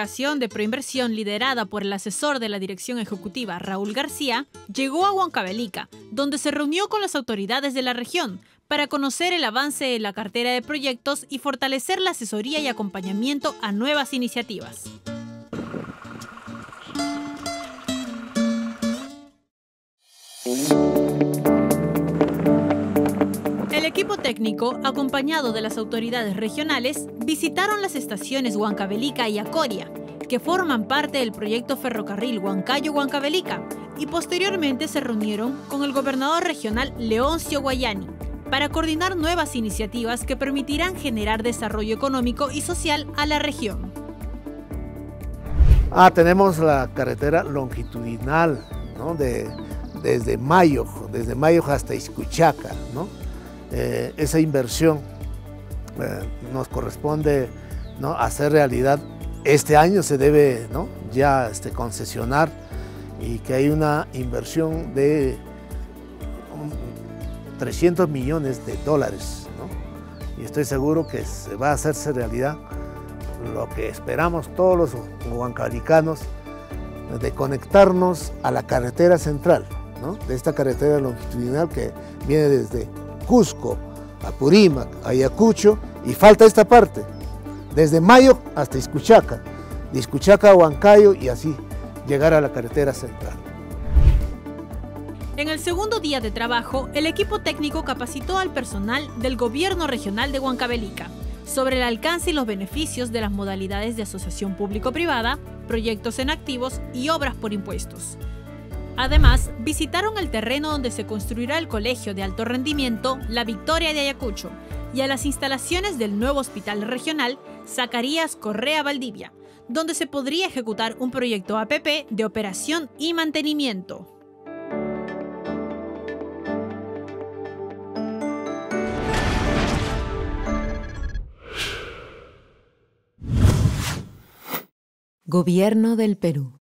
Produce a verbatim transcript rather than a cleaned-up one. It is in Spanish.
delegación de Proinversión liderada por el asesor de la dirección ejecutiva, Raúl García, llegó a Huancavelica, donde se reunió con las autoridades de la región para conocer el avance de la cartera de proyectos y fortalecer la asesoría y acompañamiento a nuevas iniciativas. El equipo técnico, acompañado de las autoridades regionales, visitaron las estaciones Huancavelica y Acoria, que forman parte del proyecto ferrocarril Huancayo-Huancavelica, y posteriormente se reunieron con el gobernador regional Leoncio Guayani para coordinar nuevas iniciativas que permitirán generar desarrollo económico y social a la región. Ah, tenemos la carretera longitudinal, ¿no? De, desde Mayo, desde Mayo hasta Iscuchaca, ¿no? Eh, esa inversión eh, nos corresponde, ¿no?, hacer realidad. Este año se debe, ¿no?, ya este, concesionar, y que hay una inversión de um, trescientos millones de dólares, ¿no? Y estoy seguro que se va a hacerse realidad lo que esperamos todos los huancavelicanos, de conectarnos a la carretera central, ¿no?, de esta carretera longitudinal que viene desde Cusco, Apurímac, Ayacucho, y falta esta parte, desde Mayo hasta Iscuchaca, de Iscuchaca a Huancayo, y así llegar a la carretera central. En el segundo día de trabajo, el equipo técnico capacitó al personal del Gobierno Regional de Huancavelica sobre el alcance y los beneficios de las modalidades de asociación público-privada, proyectos en activos y obras por impuestos. Además, visitaron el terreno donde se construirá el Colegio de Alto Rendimiento La Victoria de Ayacucho y a las instalaciones del nuevo Hospital Regional Zacarías Correa Valdivia, donde se podría ejecutar un proyecto A P P de operación y mantenimiento. Gobierno del Perú.